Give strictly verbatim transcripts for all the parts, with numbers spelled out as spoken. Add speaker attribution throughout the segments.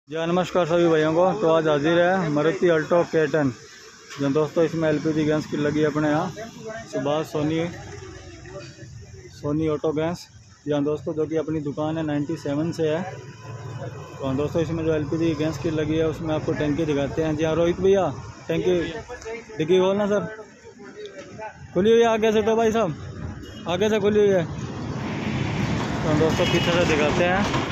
Speaker 1: जी नमस्कार सभी भाइयों को। तो आज हाजिर है मारुति अल्टो के टेन जो दोस्तों इसमें एलपीजी गैस की लगी है अपने यहाँ सुभाष सोनी सोनी ऑटो गैस। जी हाँ दोस्तों, जो कि अपनी दुकान है नाइन्टी सेवन से है। तो हाँ दोस्तों, इसमें जो एलपीजी गैस की लगी है उसमें आपको टंकी दिखाते हैं। जी हाँ रोहित भैया, टंकी डिग्गी खोलना सर, खुली हुई है आगे से। तो भाई साहब आगे से खुली हुई है। तो दोस्तों पीछे से दिखाते हैं।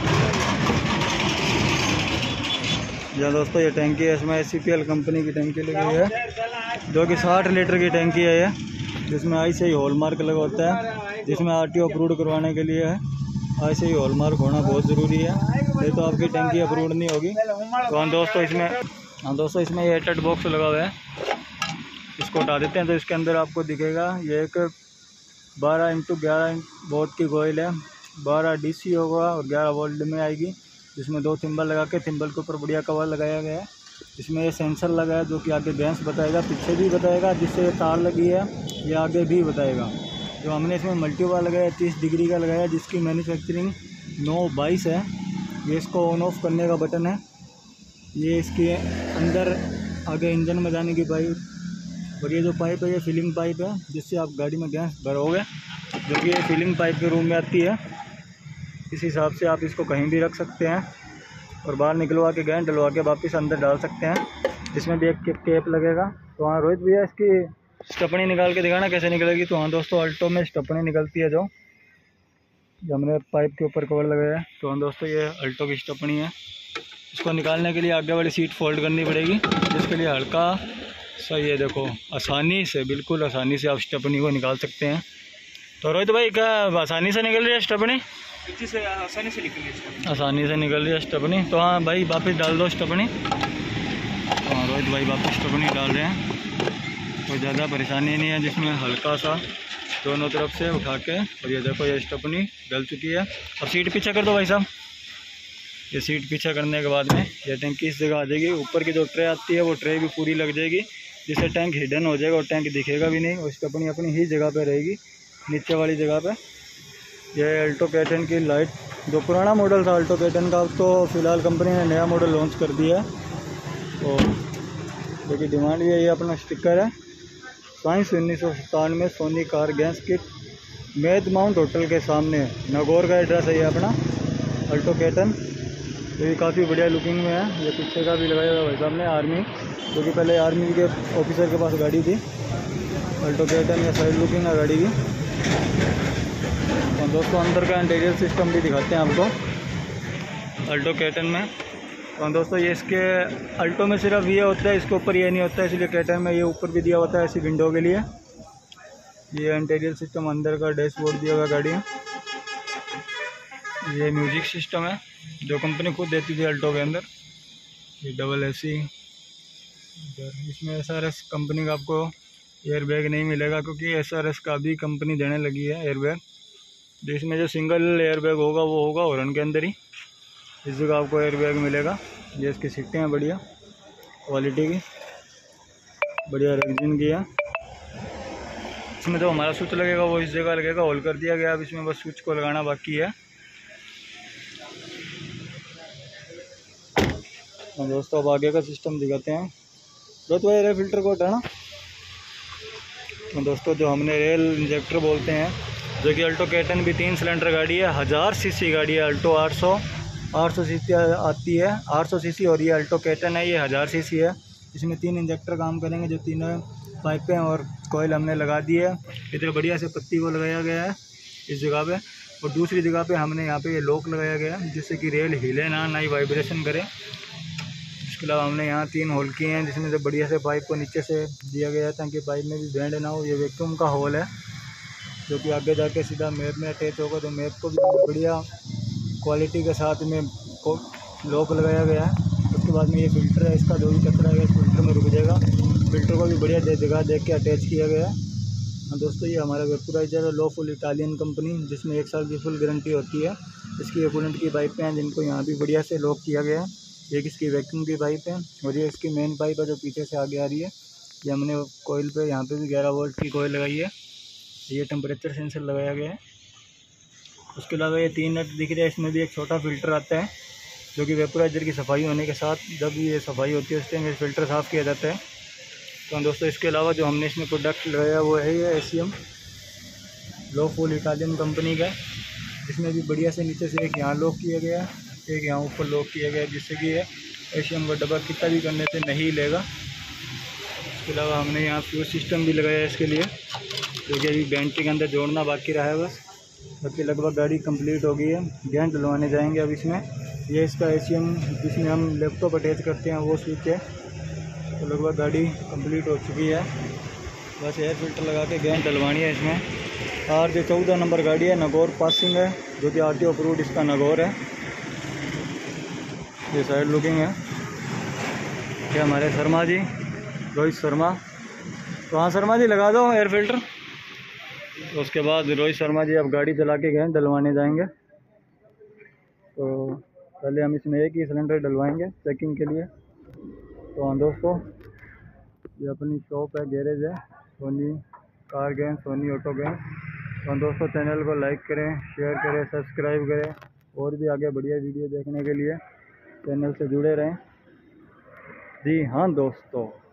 Speaker 1: जी दोस्तों, ये टैंकी है, इसमें S C P L company की टैंकी लगी हुई है जो कि साठ लीटर की टैंकी है ये, जिसमें आई से ही हॉलमार्क लगा होता है, जिसमें आरटीओ अप्रूव करवाने के लिए है। आई से ही हॉलमार्क होना बहुत ज़रूरी है, नहीं तो आपकी टैंकी अप्रूव नहीं होगी। तो हाँ दोस्तों इसमें हाँ दोस्तों इसमें ये एटेड बॉक्स लगा हुआ है, इसको हटा देते हैं। तो इसके अंदर आपको दिखेगा ये एक बारह इंटू ग्यारह वोल्ट की कोयल है, बारह डी सी होगा और ग्यारह वोल्ट में आएगी। इसमें दो थिम्बल लगा के थिम्बल के ऊपर बढ़िया कवर लगाया गया है। इसमें ये सेंसर लगा है जो कि आगे गैस बताएगा, पीछे भी बताएगा, जिससे ये तार लगी है ये आगे भी बताएगा। जो हमने इसमें मल्टीवार लगाया तीस डिग्री का लगाया, जिसकी मैन्युफैक्चरिंग नौ बाईस है। ये इसको ऑन ऑफ करने का बटन है। ये इसके अंदर आगे इंजन में जाने की पाइप, और ये जो पाइप है ये फिलिंग पाइप है, जिससे आप गाड़ी में गैस भरोगे, जो कि ये फिलिंग पाइप के रूम में आती है। इस हिसाब से आप इसको कहीं भी रख सकते हैं और बाहर निकलवा के गैस डलवा के वापस अंदर डाल सकते हैं। इसमें भी एक टेप लगेगा। तो हाँ रोहित भैया, इसकी स्टपनी निकाल के दिखाना कैसे निकलेगी। तो हाँ दोस्तों, अल्टो में स्टपनी निकलती है जो हमने पाइप के ऊपर कवर लगाया है। तो हाँ दोस्तों, ये अल्टो की स्टपनी है। इसको निकालने के लिए आगे वाली सीट फोल्ड करनी पड़ेगी, जिसके लिए हल्का सही है। देखो आसानी से, बिल्कुल आसानी से आप स्टपनी को निकाल सकते हैं। तो रोहित भाई, क्या आसानी से निकल रही है स्टपनी?
Speaker 2: से आसानी से निकल रही है
Speaker 1: आसानी से निकल रही है स्टपनी। तो हाँ भाई वापस डाल दो स्टपनी। तो हाँ रोहित भाई वापस स्टपनी डाल रहे हैं, कोई ज़्यादा परेशानी नहीं है। जिसमें हल्का सा दोनों तरफ से उठा के, और ये देखो ये स्टपनी डल चुकी है। अब सीट पीछे कर दो भाई साहब। ये सीट पीछे करने के बाद में ये टैंक इस जगह आ जाएगी। ऊपर की जो ट्रे आती है वो ट्रे भी पूरी लग जाएगी, जिससे टैंक हिडन हो जाएगा और टैंक दिखेगा भी नहीं, और स्टपनी अपनी ही जगह पे रहेगी, नीचे वाली जगह पे। ये अल्टो के टेन की लाइट, जो पुराना मॉडल था अल्टो के टेन का, तो फ़िलहाल कंपनी ने नया मॉडल लॉन्च कर दिया है। तो देखिए डिमांड भी है। ये अपना स्टिकर है साइंस उन्नीस सौ सत्तानवे सोनी कार गैस किट, मेद माउंट होटल के सामने, नागौर का एड्रेस है ये अपना अल्टो के टेन। तो ये काफ़ी बढ़िया लुकिंग में है। ये पीछे का भी लगाया हुआ भाई साहब ने आर्मी, जो कि पहले आर्मी के ऑफिसर के पास गाड़ी थी अल्टो के टेन। या साइड लुकिंग है गाड़ी की। और दोस्तों अंदर का इंटीरियर सिस्टम भी दिखाते हैं आपको अल्टो के टेन में। तो दोस्तों ये इसके अल्टो में सिर्फ ये होता है, इसके ऊपर ये नहीं होता है, इसलिए के टेन में ये ऊपर भी दिया होता है ऐसी विंडो के लिए। ये इंटीरियर सिस्टम अंदर का डैशबोर्ड दिया हुआ गाड़ी है। ये म्यूजिक सिस्टम है जो कंपनी खुद देती थी अल्टो के अंदर। ये डबल ए सी। इसमें एस आर एस कंपनी का आपको एयर बैग नहीं मिलेगा, क्योंकि एस आर एस का भी कंपनी देने लगी है एयर बैग। जो इसमें जो सिंगल एयर बैग होगा वो होगा हॉर्न के अंदर ही, इस जगह आपको एयर बैग मिलेगा। ये इसकी सीटें हैं बढ़िया क्वालिटी की, बढ़िया रेक्सिन की है। इसमें जो हमारा स्विच लगेगा वो इस जगह लगेगा, होल कर दिया गया। अब इसमें बस स्विच को लगाना बाकी है। तो दोस्तों अब आगे का सिस्टम दिखाते हैं। तो तो एयर फिल्टर को हटाना। तो दोस्तों जो हमने रेल इंजेक्टर बोलते हैं, जो कि अल्टो के टेन भी तीन सिलेंडर गाड़ी है, हज़ार सीसी गाड़ी है। अल्टो आठ सौ आठ सौ सीसी आती है, आठ सौ सीसी, और ये अल्टो के टेन है, ये हज़ार सीसी है। इसमें तीन इंजेक्टर काम करेंगे, जो तीनों पाइपें और कोयल हमने लगा दी है। इतने बढ़िया से पत्ती को लगाया गया है इस जगह पे, और दूसरी जगह पे हमने यहाँ पे ये लॉक लगाया गया है, जिससे कि रेल हिले ना, ना ही वाइब्रेशन करे। इसके अलावा हमने यहाँ तीन होल किए हैं, जिसमें से बढ़िया से पाइप को नीचे से दिया गया है ताकि पाइप में भी बैंड ना हो। ये वैक्यूम का होल है, जो कि आगे जाके सीधा मैप में अटैच होगा। तो मैप को भी बढ़िया क्वालिटी के साथ में लॉक लगाया गया है। उसके बाद में ये फ़िल्टर है, इसका जो भी कचरा है इस फिल्टर में रुक जाएगा। फ़िल्टर को भी बढ़िया जगह देख के अटैच किया गया है। हाँ दोस्तों, ये हमारा वेपोराइजर है, लो फुल इटालियन कंपनी, जिसमें एक साल की फुल गारंटी होती है। इसकी एकुलेंट की पाइपें हैं, जिनको यहाँ भी बढ़िया से लॉक किया गया है। एक इसकी वैक्यूम की पाइप है, और ये इसकी मेन पाइप है जो पीछे से आगे आ रही है। ये हमने कोयल पे यहाँ पे भी ग्यारह वोल्ट की कोयल लगाई है। ये टेम्परेचर सेंसर लगाया गया है। उसके अलावा ये तीन नट दिख रहे हैं, इसमें भी एक छोटा फ़िल्टर आता है, जो कि वेपोराइजर की सफाई होने के साथ जब ये सफाई होती है उस टाइम फ़िल्टर साफ़ किया जाता है। तो दोस्तों इसके अलावा जो हमने इसमें प्रोडक्ट लगाया वो है ये एशियम लो फुल इटालियन कंपनी का, जिसमें भी बढ़िया से नीचे से एक यहाँ लॉक किया गया है, एक यहाँ ऊपर लॉक किया गया है, जिससे कि ये एशियम का डब्बा कितना भी करने से नहीं लेगा। इसके अलावा हमने यहाँ फ्यूज सिस्टम भी लगाया है इसके लिए, जो कि अभी बैटरी के अंदर जोड़ना बाकी रहा है बस, बाकी लगभग गाड़ी कंप्लीट हो गई है। गेंद डलवाने जाएंगे अब इसमें। ये इसका एशियम जिसमें हम लैपटॉप अटैच करते हैं वो स्विच है। तो लगभग गाड़ी कंप्लीट हो चुकी है, बस एयर फिल्टर लगा के गेंद डलवानी है इसमें। और जो चौदह नंबर गाड़ी है नगौर पासिंग है, जो कि आर टी ओ अप्रूव्ड इसका नगौर है। ये साइड लुकिंग है। क्या हमारे शर्मा जी, रोहित शर्मा, तो हाँ शर्मा जी लगा दो एयर फिल्टर। तो उसके बाद रोहित शर्मा जी अब गाड़ी चला के गए डलवाने जाएंगे। तो पहले हम इसमें एक ही सिलेंडर डलवाएंगे चेकिंग के लिए। तो हाँ दोस्तों, ये अपनी शॉप है, गैरेज है, Soni car gas, Soni auto gas. तो दोस्तों चैनल को लाइक करें, शेयर करें, सब्सक्राइब करें, और भी आगे बढ़िया वीडियो देखने के लिए चैनल से जुड़े रहें। जी हाँ दोस्तों।